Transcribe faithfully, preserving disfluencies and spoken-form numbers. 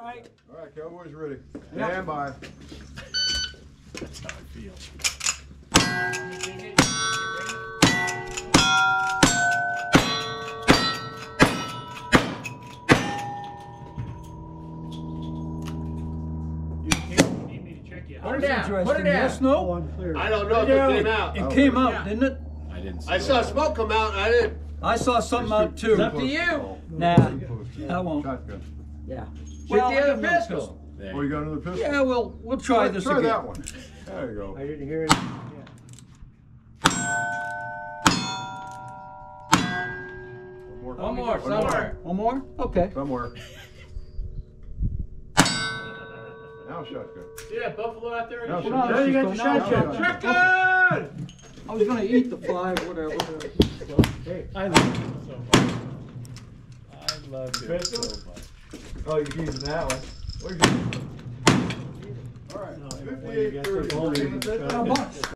right. All right, Cowboys ready. Yep. Stand by. That's how I feel. Put it down. Put it down. Yes, no? I don't know if it came out. It came out, didn't it? I didn't see I saw smoke come out and I didn't. I saw something out too. It's up to you. Nah, I won't. Shotgun. Yeah. Shoot Well, the I other have another pistol. There. Oh, you got another pistol? Yeah, we'll we'll try this Try again. that one. There you go. I didn't hear it. One more. One more, somewhere. One more? Okay. Somewhere. Now shotgun. See that buffalo out there? Now Now shotgun. Now you got the Now shotgun. shotgun. Shotgun! I was gonna eat the five, whatever. Hey, I love you so much. I love you Pistol? so much. Oh, you're using that one. What are you using? All right. No, I don't want you fifty-eight guys to thirty. hold it. Agreement there? How much?